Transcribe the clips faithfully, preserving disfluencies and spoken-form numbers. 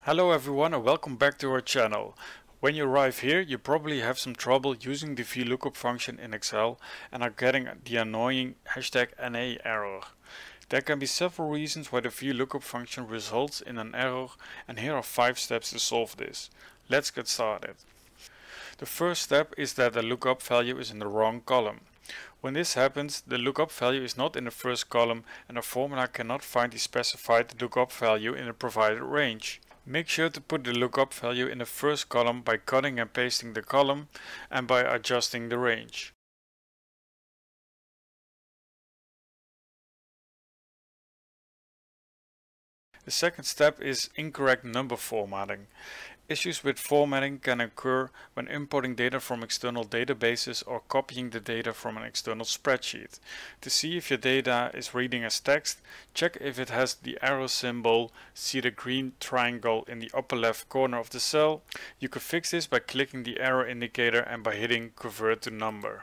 Hello everyone and welcome back to our channel. When you arrive here, you probably have some trouble using the VLOOKUP function in Excel and are getting the annoying hashtag N A error. There can be several reasons why the VLOOKUP function results in an error, and here are five steps to solve this. Let's get started. The first step is that the lookup value is in the wrong column. When this happens, the lookup value is not in the first column and the formula cannot find the specified lookup value in the provided range. Make sure to put the lookup value in the first column by cutting and pasting the column and by adjusting the range. The second step is incorrect number formatting. Issues with formatting can occur when importing data from external databases or copying the data from an external spreadsheet. To see if your data is reading as text, check if it has the arrow symbol. See the green triangle in the upper left corner of the cell. You can fix this by clicking the arrow indicator and by hitting Convert to Number.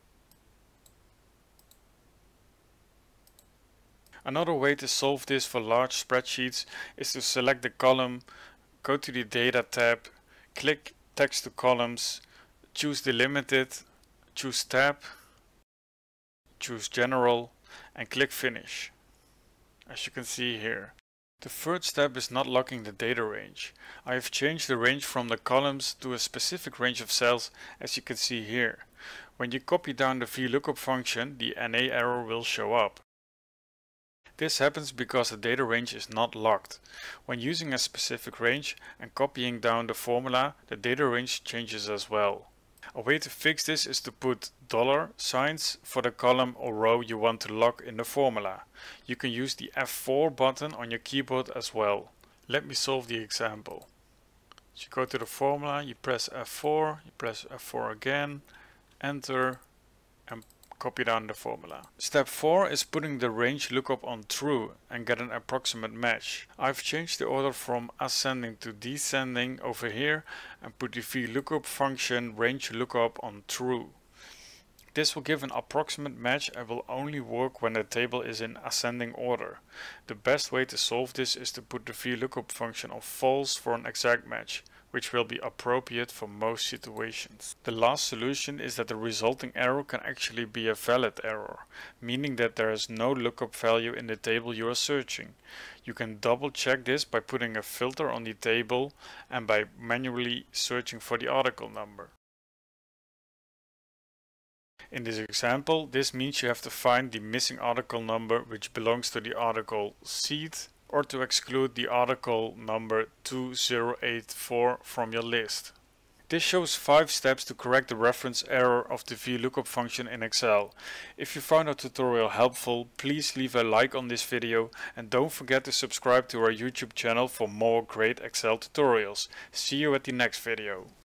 Another way to solve this for large spreadsheets is to select the column, go to the Data tab, click Text to Columns, choose Delimited, choose Tab, choose General and click Finish, as you can see here. The third step is not locking the data range. I have changed the range from the columns to a specific range of cells, as you can see here. When you copy down the VLOOKUP function, the N A error will show up. This happens because the data range is not locked. When using a specific range and copying down the formula, the data range changes as well. A way to fix this is to put dollar signs for the column or row you want to lock in the formula. You can use the F four button on your keyboard as well. Let me solve the example. So you go to the formula, you press F four, you press F four again, enter, and copy down the formula. Step four is putting the range lookup on true and get an approximate match. I've changed the order from ascending to descending over here and put the VLOOKUP function range lookup on true. This will give an approximate match and will only work when the table is in ascending order. The best way to solve this is to put the VLOOKUP function on false for an exact match, which will be appropriate for most situations. The last solution is that the resulting error can actually be a valid error, meaning that there is no lookup value in the table you are searching. You can double check this by putting a filter on the table and by manually searching for the article number. In this example, this means you have to find the missing article number which belongs to the article seed, or to exclude the article number two zero eight four from your list. This shows five steps to correct the reference error of the VLOOKUP function in Excel. If you found our tutorial helpful, please leave a like on this video and don't forget to subscribe to our YouTube channel for more great Excel tutorials. See you at the next video.